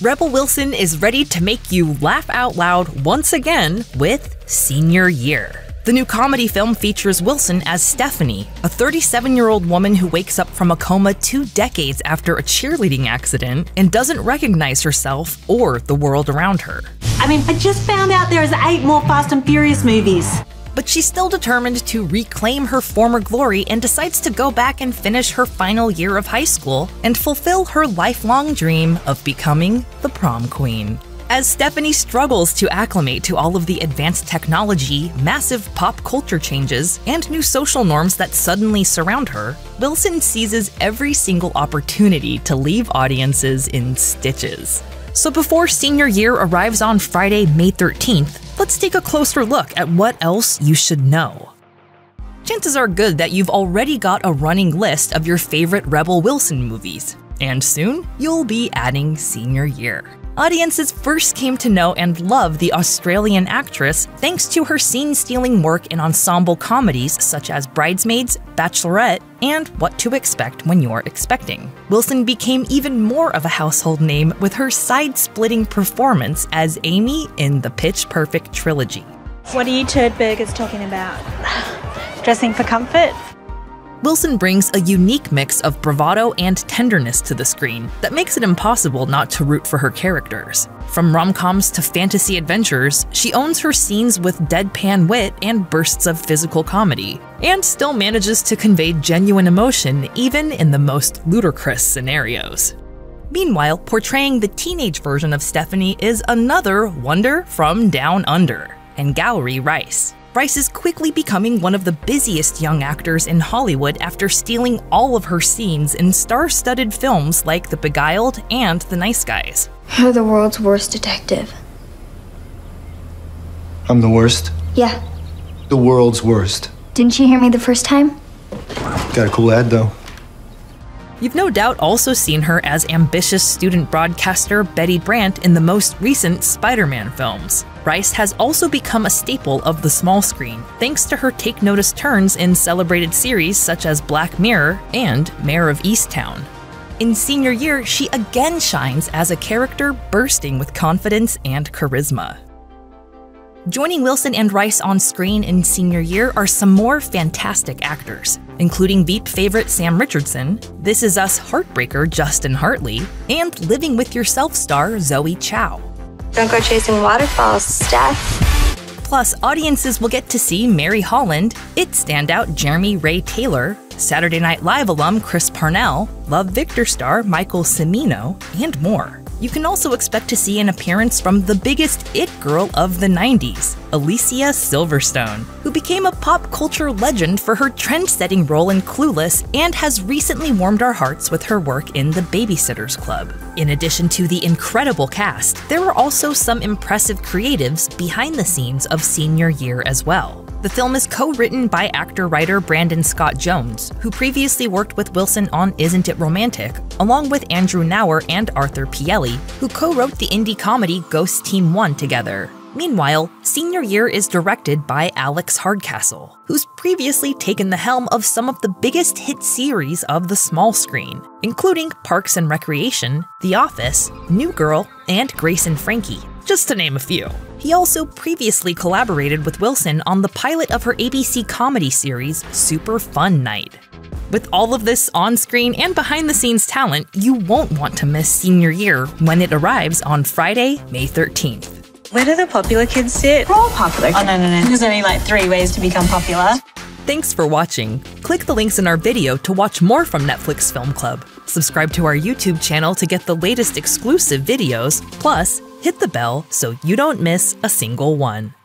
Rebel Wilson is ready to make you laugh out loud once again with Senior Year. The new comedy film features Wilson as Stephanie, a 37-year-old woman who wakes up from a coma 2 decades after a cheerleading accident and doesn't recognize herself or the world around her. I just found out there is 8 more Fast and Furious movies. But she's still determined to reclaim her former glory and decides to go back and finish her final year of high school and fulfill her lifelong dream of becoming the prom queen. As Stephanie struggles to acclimate to all of the advanced technology, massive pop culture changes, and new social norms that suddenly surround her, Wilson seizes every single opportunity to leave audiences in stitches. So before Senior Year arrives on Friday, May 13th, let's take a closer look at what else you should know. Chances are good that you've already got a running list of your favorite Rebel Wilson movies, and soon you'll be adding Senior Year. Audiences first came to know and love the Australian actress thanks to her scene-stealing work in ensemble comedies such as Bridesmaids, Bachelorette, and What to Expect When You're Expecting. Wilson became even more of a household name with her side-splitting performance as Amy in the Pitch Perfect trilogy. What are you turdburgers talking about? Dressing for comfort? Wilson brings a unique mix of bravado and tenderness to the screen that makes it impossible not to root for her characters. From rom-coms to fantasy adventures, she owns her scenes with deadpan wit and bursts of physical comedy, and still manages to convey genuine emotion even in the most ludicrous scenarios. Meanwhile, portraying the teenage version of Stephanie is another wonder from Down Under, Angourie Rice. Rice is quickly becoming one of the busiest young actors in Hollywood after stealing all of her scenes in star-studded films like The Beguiled and The Nice Guys. You're the world's worst detective. I'm the worst? Yeah. The world's worst. Didn't you hear me the first time? Got a cool ad, though. You've no doubt also seen her as ambitious student broadcaster Betty Brant in the most recent Spider-Man films. Rice has also become a staple of the small screen, thanks to her take-notice turns in celebrated series such as Black Mirror and Mayor of Easttown. In Senior Year, she again shines as a character bursting with confidence and charisma. Joining Wilson and Rice on screen in Senior Year are some more fantastic actors, including Veep favorite Sam Richardson, This Is Us heartbreaker Justin Hartley, and Living With Yourself star Zoe Chow. Don't go chasing waterfalls, Steph. Plus, audiences will get to see Mary Holland, It standout Jeremy Ray Taylor, Saturday Night Live alum Chris Parnell, Love Victor star Michael Cimino, and more. You can also expect to see an appearance from the biggest it girl of the 90s, Alicia Silverstone, who became a pop culture legend for her trend-setting role in Clueless and has recently warmed our hearts with her work in The Babysitters Club. In addition to the incredible cast, there are also some impressive creatives behind the scenes of Senior Year as well. The film is co-written by actor-writer Brandon Scott Jones, who previously worked with Wilson on Isn't It Romantic, along with Andrew Nauer and Arthur Pielli, who co-wrote the indie comedy Ghost Team 1 together. Meanwhile, Senior Year is directed by Alex Hardcastle, who's previously taken the helm of some of the biggest hit series of the small screen, including Parks and Recreation, The Office, New Girl, and Grace and Frankie, just to name a few. He also previously collaborated with Wilson on the pilot of her ABC comedy series, Super Fun Night. With all of this on-screen and behind-the-scenes talent, you won't want to miss Senior Year when it arrives on Friday, May 13th. Where do the popular kids sit? We're all popular. Oh, no. There's only like 3 ways to become popular. Thanks for watching. Click the links in our video to watch more from Netflix Film Club. Subscribe to our YouTube channel to get the latest exclusive videos, plus hit the bell so you don't miss a single one.